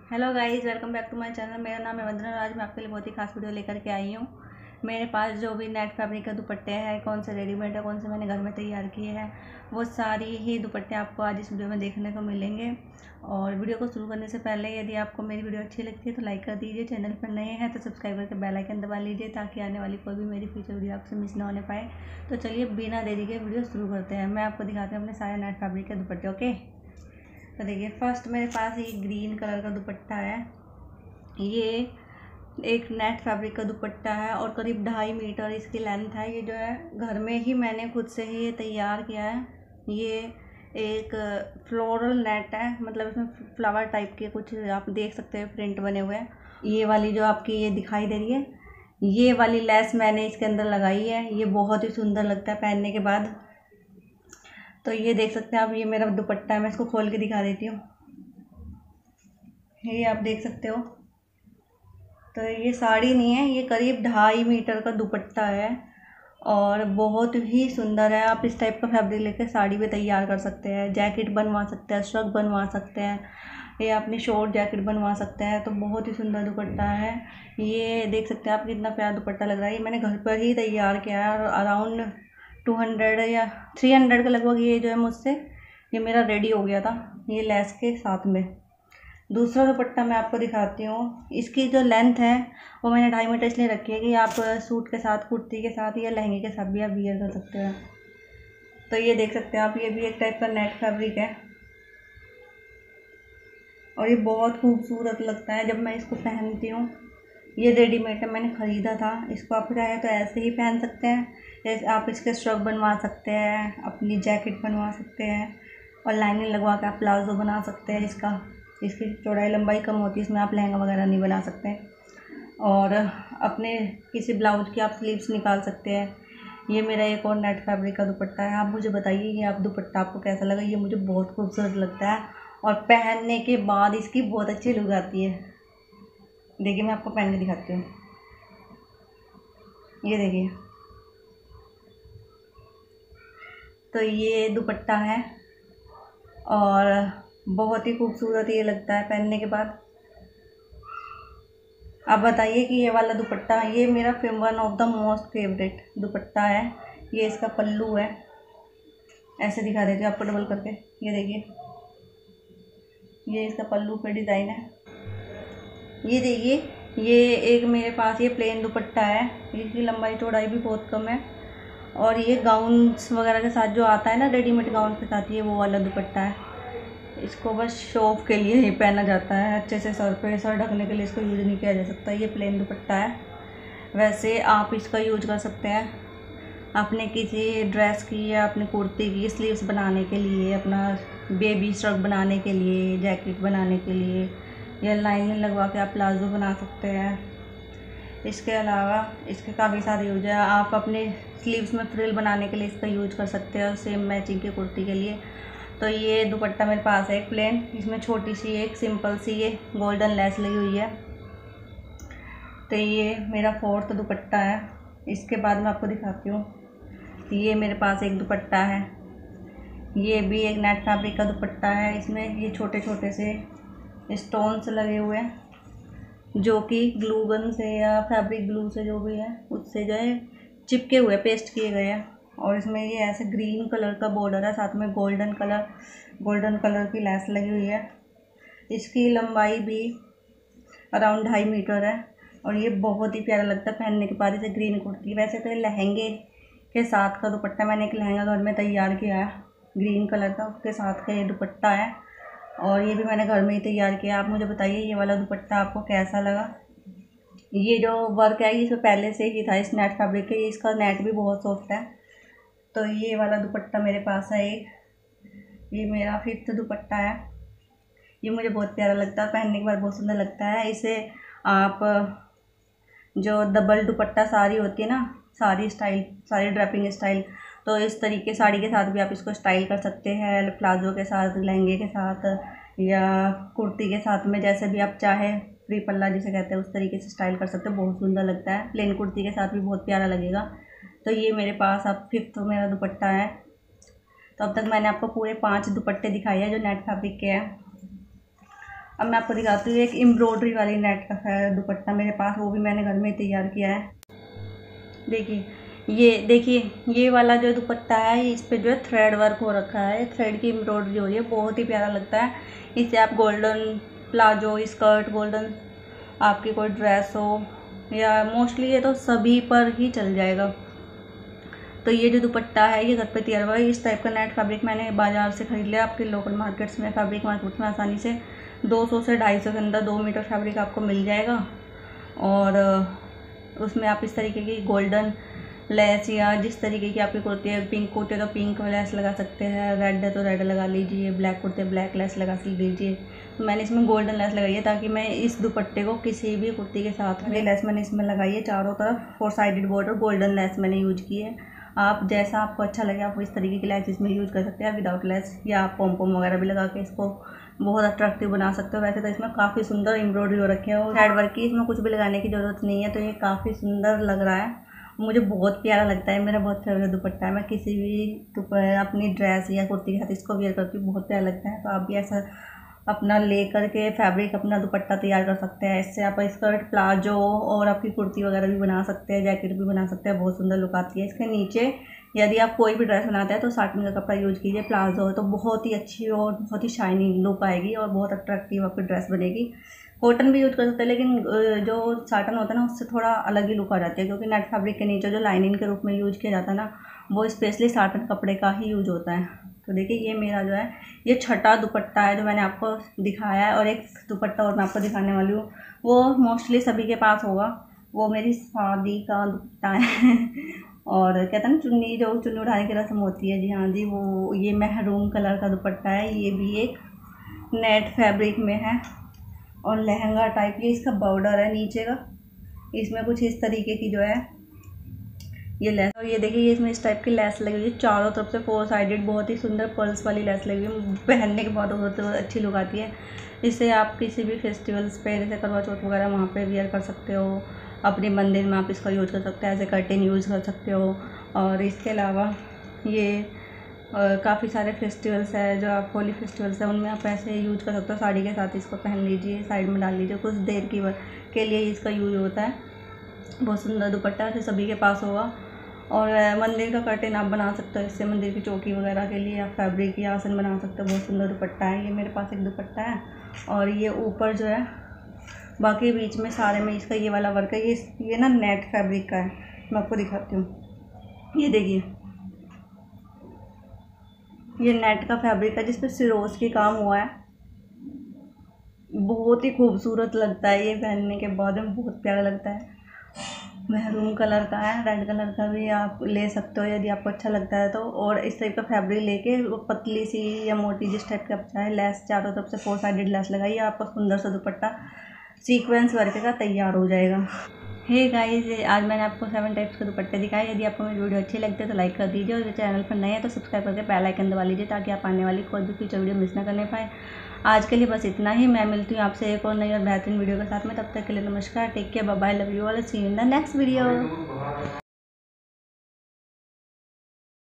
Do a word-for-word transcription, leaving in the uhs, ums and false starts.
Hello guys, welcome back to my channel. मेरा नाम है वंदना और आज मैं आपके लिए बहुत ही खास वीडियो लेकर के आई हूँ। मेरे पास जो भी नेट फैब्रिक के दुपट्टे हैं, कौन से रेडीमेड है, कौन से मैंने घर में तैयार किए हैं, वो सारी ही दुपट्टे आपको आज इस वीडियो में देखने को मिलेंगे। और वीडियो को शुरू करने से पहले यदि आपको मेरी वीडियो अच्छी लगती है तो लाइक कर दीजिए। चैनल पर नए हैं तो सब्सक्राइब करके बेल आइकन दबा लीजिए ताकि आने वाली कोई भी मेरी फ्यूचर वीडियो आपसे मिस ना होने पाए। तो चलिए बिना देरी के वीडियो शुरू करते हैं। मैं आपको दिखाती हूँ अपने सारे नेट फैब्रिक के दुपट्टे। ओके, तो देखिए फर्स्ट मेरे पास ये ग्रीन कलर का दुपट्टा है। ये एक नेट फैब्रिक का दुपट्टा है और करीब ढाई मीटर इसकी लेंथ है। ये जो है घर में ही मैंने खुद से ही ये तैयार किया है। ये एक फ्लोरल नेट है, मतलब इसमें फ्लावर टाइप के कुछ आप देख सकते हैं प्रिंट बने हुए हैं। ये वाली जो आपकी ये दिखाई दे रही है, ये वाली लेस मैंने इसके अंदर लगाई है। ये बहुत ही सुंदर लगता है पहनने के बाद। तो ये देख सकते हैं आप, ये मेरा दुपट्टा है। मैं इसको खोल के दिखा देती हूँ। ये आप देख सकते हो। तो ये साड़ी नहीं है, ये करीब ढाई मीटर का दुपट्टा है और बहुत ही सुंदर है। आप इस टाइप का फैब्रिक लेकर साड़ी भी तैयार कर सकते हैं, जैकेट बनवा सकते हैं, श्रग बनवा सकते हैं, या अपनी शॉर्ट जैकेट बनवा सकते हैं। तो बहुत ही सुंदर दुपट्टा है। ये देख सकते हैं आप, कितना प्यारा दुपट्टा लग रहा है। ये मैंने घर पर ही तैयार किया है और अराउंड टू हंड्रेड या थ्री हंड्रेड के लगभग ये जो है मुझसे ये मेरा रेडी हो गया था, ये लेस के साथ में। दूसरा दुपट्टा मैं आपको दिखाती हूँ। इसकी जो लेंथ है वो मैंने ढाई मीटर इसलिए रखी है कि आप सूट के साथ, कुर्ती के साथ या लहंगे के साथ भी आप वियर कर सकते हैं। तो ये देख सकते हैं आप, ये भी एक टाइप का नेट फैब्रिक है और ये बहुत खूबसूरत लगता है जब मैं इसको पहनती हूँ। ये रेडीमेड है, मैंने ख़रीदा था। इसको आप चाहे तो ऐसे ही पहन सकते हैं, जैसे आप इसके श्रग बनवा सकते हैं, अपनी जैकेट बनवा सकते हैं और लाइनिंग लगवा के आप प्लाजो बना सकते हैं। इसका इसकी चौड़ाई लंबाई कम होती है, इसमें आप लहंगा वगैरह नहीं बना सकते। और अपने किसी ब्लाउज की आप स्लीव्स निकाल सकते हैं। ये मेरा एक और नेट फैब्रिक का दुपट्टा है। आप मुझे बताइए ये आप दुपट्टा आपको कैसा लगा। ये मुझे बहुत खूबसूरत लगता है और पहनने के बाद इसकी बहुत अच्छी लुक आती है। देखिए मैं आपको पहन के दिखाती हूँ। ये देखिए, तो ये दुपट्टा है और बहुत ही खूबसूरत ये लगता है पहनने के बाद। आप बताइए कि ये वाला दुपट्टा, ये मेरा one of the most favourite dupatta है। ये इसका पल्लू है, ऐसे दिखा देती हूँ आपको डबल करके। ये देखिए, ये इसका पल्लू पे डिज़ाइन है। ये देखिए, ये एक मेरे पास ये प्लेन दुपट्टा है। इसकी लंबाई चौड़ाई भी बहुत कम है और ये गाउन्स वगैरह के साथ जो आता है ना, रेडीमेड गाउन के साथ, ये वो वाला दुपट्टा है। इसको बस शो ऑफ के लिए ही पहना जाता है, अच्छे से सर पे सर ढकने के लिए इसको यूज़ नहीं किया जा सकता। ये प्लेन दुपट्टा है। वैसे आप इसका यूज कर सकते हैं अपने किसी ड्रेस की या अपनी कुर्ती की स्लीव्स बनाने के लिए, अपना बेबी श्रग बनाने के लिए, जैकेट बनाने के लिए, या लाइनिंग लगवा के आप प्लाजो बना सकते हैं। इसके अलावा इसके काफ़ी सारे यूज है। आप अपने स्लीव्स में फ्रिल बनाने के लिए इसका यूज कर सकते हैं, सेम मैचिंग की कुर्ती के लिए। तो ये दुपट्टा मेरे पास है एक प्लेन, इसमें छोटी सी एक सिंपल सी ये गोल्डन लेस लगी हुई है। तो ये मेरा फोर्थ दुपट्टा है। इसके बाद मैं आपको दिखाती हूँ। ये मेरे पास एक दुपट्टा है। ये भी एक नेट फैब्रिक का दुपट्टा है। इसमें ये छोटे छोटे से स्टोन्स लगे हुए हैं जो कि ग्लू गन से या फैब्रिक ग्लू से जो भी है उससे जो है चिपके हुए, पेस्ट किए गए हैं। और इसमें ये ऐसे ग्रीन कलर का बॉर्डर है, साथ में गोल्डन कलर गोल्डन कलर की लेस लगी हुई है। इसकी लंबाई भी अराउंड ढाई मीटर है और ये बहुत ही प्यारा लगता है पहनने के बाद। इसे ग्रीन कुर्ती, वैसे तो ये लहंगे के साथ का दुपट्टा, मैंने एक लहंगा घर में तैयार किया है ग्रीन कलर का, उसके साथ का ये दुपट्टा है और ये भी मैंने घर में ही तैयार किया। आप मुझे बताइए ये वाला दुपट्टा आपको कैसा लगा। ये जो वर्क है ये इसमें पहले से ही था इस नेट फैब्रिक के। इसका नेट भी बहुत सॉफ्ट है। तो ये वाला दुपट्टा मेरे पास है एक, ये मेरा फिफ्थ दुपट्टा है। ये मुझे बहुत प्यारा लगता है, पहनने के बाद बहुत सुंदर लगता है। इसे आप जो डबल दुपट्टा साड़ी होती है ना, sari style, sari draping style, तो इस तरीके साड़ी के साथ भी आप इसको स्टाइल कर सकते हैं, प्लाजो के साथ, लहंगे के साथ या कुर्ती के साथ में, जैसे भी आप चाहे, फ्री पल्ला जिसे कहते हैं उस तरीके से स्टाइल कर सकते हैं। बहुत सुंदर लगता है, प्लेन कुर्ती के साथ भी बहुत प्यारा लगेगा। तो ये मेरे पास अब फिफ्थ मेरा दुपट्टा है। तो अब तक मैंने आपको पूरे पांच दुपट्टे दिखाए हैं जो नेट फैब्रिक के हैं। अब मैं आपको दिखाती हूँ एक एम्ब्रॉयडरी वाली नेट का है दुपट्टा मेरे पास, वो भी मैंने घर में तैयार किया है। देखिए ये देखिए ये वाला जो दुपट्टा है इस पे जो है थ्रेड वर्क हो रखा है, थ्रेड की एम्ब्रॉयडरी हो रही है, बहुत ही प्यारा लगता है। इससे आप गोल्डन प्लाजो, स्कर्ट, गोल्डन आपकी कोई ड्रेस हो या मोस्टली ये तो सभी पर ही चल जाएगा। तो ये जो दुपट्टा है ये घर पे तैयार हुआ है। इस टाइप का नेट फैब्रिक मैंने बाज़ार से खरीद लिया। आपके लोकल मार्केट्स में, फैब्रिक मार्केट में आसानी से दो सौ से ढाई सौ के अंदर दो मीटर फैब्रिक आपको मिल जाएगा। और उसमें आप इस तरीके की गोल्डन लेस या जिस तरीके की आपकी कुर्ती है, पिंक कुर्ती है तो पिंक लेस लगा सकते हैं, रेड है तो रेड लगा लीजिए, ब्लैक कुर्ती है ब्लैक लेस लगा लीजिए। तो मैंने इसमें गोल्डन लेस लगाई है ताकि मैं इस दुपट्टे को किसी भी कुर्ती के साथ में लेस मैंने इसमें लगाई है चारों तरफ। Four sided border golden lace मैंने यूज की है। आप जैसा आपको अच्छा लगे आप इस तरीके की लेस इसमें यूज़ कर सकते हैं विदाउट लेस, या आप पॉम पॉम वगैरह भी लगा के इसको बहुत अट्रैक्टिव बना सकते हो। वैसे तो इसमें काफ़ी सुंदर एम्ब्रॉयडरी हो रखी है और थ्रेड वर्क की, इसमें कुछ भी लगाने की ज़रूरत नहीं है। तो ये काफ़ी सुंदर लग रहा है, मुझे बहुत प्यारा लगता है, मेरा बहुत फेवरेट दुपट्टा है। मैं किसी भी अपनी ड्रेस या कुर्ती के साथ इसको वेयर करती हूँ, बहुत प्यारा लगता है। तो आप भी ऐसा अपना ले करके फैब्रिक अपना दुपट्टा तैयार कर सकते हैं। इससे आप स्कर्ट, प्लाजो और आपकी कुर्ती वगैरह भी बना सकते हैं, जैकेट भी बना सकते हैं, बहुत सुंदर लुक आती है। इसके नीचे यदि आप कोई भी ड्रेस बनाते हैं तो साटन का कपड़ा यूज कीजिए, प्लाजो है तो बहुत ही अच्छी और बहुत ही शाइनिंग लुक आएगी और बहुत अट्रैक्टिव आपकी ड्रेस बनेगी। कॉटन भी यूज कर सकते हैं लेकिन जो साटन होता है ना उससे थोड़ा अलग ही लुक आ जाती है, क्योंकि नेट फैब्रिक के नीचे जो लाइनिंग के रूप में यूज किया जाता है ना वो स्पेशली साटन कपड़े का ही यूज होता है। तो देखिए ये मेरा जो है ये छठा दुपट्टा है जो मैंने आपको दिखाया है। और एक दुपट्टा और मैं आपको दिखाने वाली हूँ, वो मोस्टली सभी के पास होगा, वो मेरी शादी का दुपट्टा है और कहते हैं ना चुन्नी, जो चुन्नी उठाने की रस्म होती है, जी हाँ जी, वो ये महरून कलर का दुपट्टा है। ये भी एक नेट फैब्रिक में है और लहंगा टाइप, ये इसका बॉर्डर है नीचे का, इसमें कुछ इस तरीके की जो है ये लेस। और ये देखिए ये इसमें इस टाइप की लेस लगी हुई है चारों तरफ से, फोर साइडेड, बहुत ही सुंदर पर्ल्स वाली लेस लगी हुई है, पहनने के बाद बहुत अच्छी लुक आती है। इससे आप किसी भी फेस्टिवल्स पे जैसे करवा चौथ वगैरह वहाँ पे वियर कर सकते हो, अपने मंदिर में आप इसका यूज़ कर सकते हैं, एज ए कर्टेन यूज़ कर सकते हो। और इसके अलावा ये काफ़ी सारे फेस्टिवल्स है, जो आप होली फेस्टिवल्स है उनमें आप ऐसे यूज कर सकते हो, साड़ी के साथ इसको पहन लीजिए, साइड में डाल लीजिए, कुछ देर की के लिए इसका यूज होता है। बहुत सुंदर दुपट्टा है, सभी के पास होगा। और मंदिर का कर्टेन आप बना सकते हो इससे, मंदिर की चौकी वगैरह के लिए आप फैब्रिक या आसन बना सकते हो। बहुत सुंदर दुपट्टा है, ये मेरे पास एक दुपट्टा है। और ये ऊपर जो है बाकी बीच में सारे में इसका ये वाला वर्क है, ये ये ना नेट फैब्रिक का है, मैं आपको दिखाती हूँ। ये देखिए ये नेट का फैब्रिक है जिस पर सिरोज की काम हुआ है, बहुत ही खूबसूरत लगता है। ये पहनने के बाद में बहुत प्यारा लगता है। महरून कलर का है, रेड कलर का भी आप ले सकते हो यदि आपको अच्छा लगता है तो। और इस टाइप का फैब्रिक लेके वो पतली सी या मोटी जिस टाइप का आप चाहे, लेस चारों तरफ से फोर साइडेड लेस लगाइए, आपका सुंदर सा दुपट्टा सीक्वेंस वर्क का तैयार हो जाएगा। हे गाइस, आज मैंने आपको सेवन टाइप्स के दुपट्टे दिखाए। यदि आपको मेरी वीडियो अच्छी लगती है तो लाइक कर दीजिए, और चैनल पर नए हैं तो सब्सक्राइब करके बेल आइकन दबा लीजिए ताकि आप आने वाली कोई भी फ्यूचर वीडियो मिस ना करने पाए। आज के लिए बस इतना ही, मैं मिलती हूँ आपसे एक और नई और बेहतरीन वीडियो के साथ में। तब तक के लिए नमस्कार, take care, bye bye, love you all, see you in the next video.